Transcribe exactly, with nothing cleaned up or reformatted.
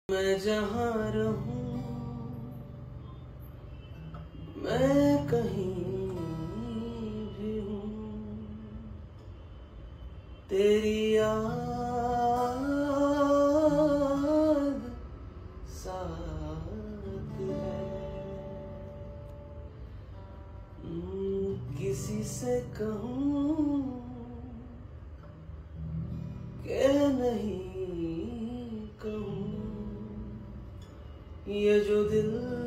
मैं जहाँ रहूं, मैं कहीं भी हूँ, तेरी याद साथ है। किसी से कहूँ कि नहीं कहूँ, ये जो दिल